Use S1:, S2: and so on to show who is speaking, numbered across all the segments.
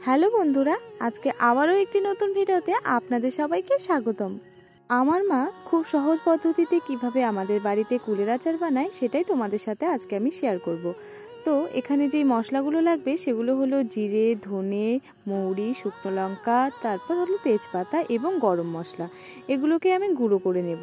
S1: Hello বন্ধুরা, আজকে আবারও একটি নতুন ভিডিওতে আপনাদের সবাইকে স্বাগতম। আমার মা খুব সহজ পদ্ধতিতে কিভাবে আমাদের বাড়িতে কুলের আচার বানায় সেটাই তোমাদের সাথে আজকে আমি শেয়ার করব। তো এখানে যেই মশলাগুলো লাগবে সেগুলো হলো জিরে, ধনে, মৌরি, শুকনো লঙ্কা, তারপর হলো তেজপাতা এবং গরম মশলা। এগুলোকে আমি গুঁড়ো করে নেব।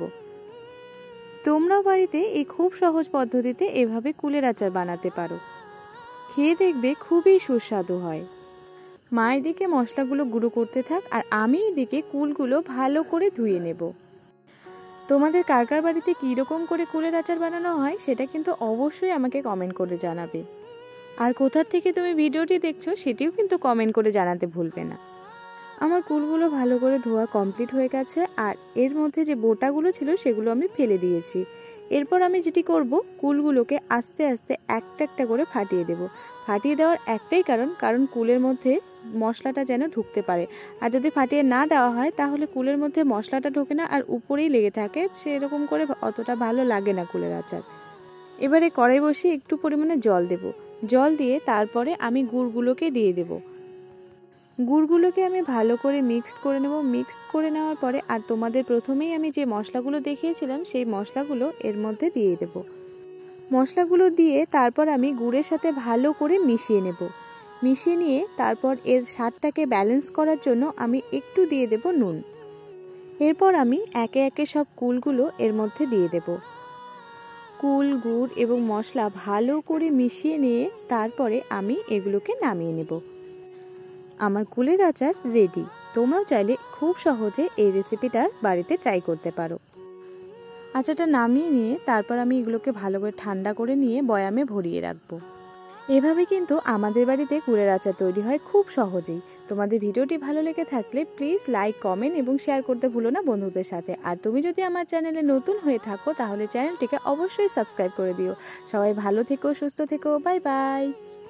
S1: তোমরাও বাড়িতে এই খুব সহজ পদ্ধতিতে এভাবে কুলের আচার বানাতে পারো। খেয়ে দেখবে খুবই সুস্বাদু হয়। মা এদিকে মশলাগুলো গুঁড়ো করতে থাক আর আমি এদিকে কুলগুলো ভালো করে ধুয়ে নেব। তোমাদের কার কার বাড়িতে কীরকম করে কুলের আচার বানানো হয় সেটা কিন্তু অবশ্যই আমাকে কমেন্ট করে জানাবে। আর কোথা থেকে তুমি ভিডিওটি দেখছো সেটিও কিন্তু কমেন্ট করে জানাতে ভুলবে না। আমার কুলগুলো ভালো করে ধোয়া কমপ্লিট হয়ে গেছে আর এর মধ্যে যে বোটাগুলো ছিল সেগুলো আমি ফেলে দিয়েছি। এরপর আমি যেটি করব, কুলগুলোকে আস্তে আস্তে একটা একটা করে ফাটিয়ে দেব। ফাটিয়ে দেওয়ার একটাই কারণ কুলের মধ্যে মশলাটা যেন ঢুকতে পারে। আর যদি ফাটিয়ে না দেওয়া হয় তাহলে কুলের মধ্যে মশলাটা ঢোকে না আর উপরেই লেগে থাকে, সেরকম করে অতটা ভালো লাগে না কুলের আচার। এবারে কড়াই বসিয়ে একটু পরিমাণে জল দেব। জল দিয়ে তারপরে আমি গুড়গুলোকে দিয়ে দেব। গুড়গুলোকে আমি ভালো করে মিক্সড করে নেব। মিক্সড করে নেওয়ার পরে আর তোমাদের প্রথমেই আমি যে মশলাগুলো দেখিয়েছিলাম সেই মশলাগুলো এর মধ্যে দিয়ে দেব। মশলাগুলো দিয়ে তারপর আমি গুড়ের সাথে ভালো করে মিশিয়ে নেব। মিশিয়ে নিয়ে তারপর এর স্বাদটাকে ব্যালেন্স করার জন্য আমি একটু দিয়ে দেব নুন। এরপর আমি একে একে সব কুলগুলো এর মধ্যে দিয়ে দেব। কুল, গুড় এবং মশলা ভালো করে মিশিয়ে নিয়ে তারপরে আমি এগুলোকে নামিয়ে নেব। আমার কুলের আচার রেডি। তোমরাও চাইলে খুব সহজে এই রেসিপিটা বাড়িতে ট্রাই করতে পারো। আচারটা নামিয়ে নিয়ে তারপর আমি এগুলোকে ভালো করে ঠান্ডা করে নিয়ে বয়ামে ভরিয়ে রাখবো। এভাবে কিন্তু আমাদের বাড়িতে কুলের আচার তৈরি হয় খুব সহজেই। তোমাদের ভিডিওটি ভালো লেগে থাকলে প্লিজ লাইক, কমেন্ট এবং শেয়ার করতে ভুলো না বন্ধুদের সাথে। আর তুমি যদি আমার চ্যানেলে নতুন হয়ে থাকো তাহলে চ্যানেলটিকে অবশ্যই সাবস্ক্রাইব করে দিও। সবাই ভালো থেকো, সুস্থ থেকো, বাই বাই।